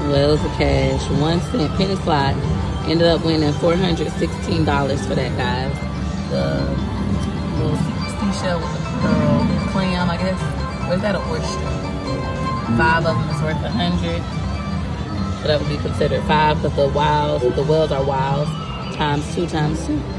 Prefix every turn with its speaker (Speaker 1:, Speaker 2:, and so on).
Speaker 1: Wells of Cash, 1 cent penny slot. Ended up winning $416 for that, guys. The little seashell with the clam, I guess. Or is that an oyster? 5 of them is worth 100. So that would be considered 5 because the wells are wilds times 2 times 2.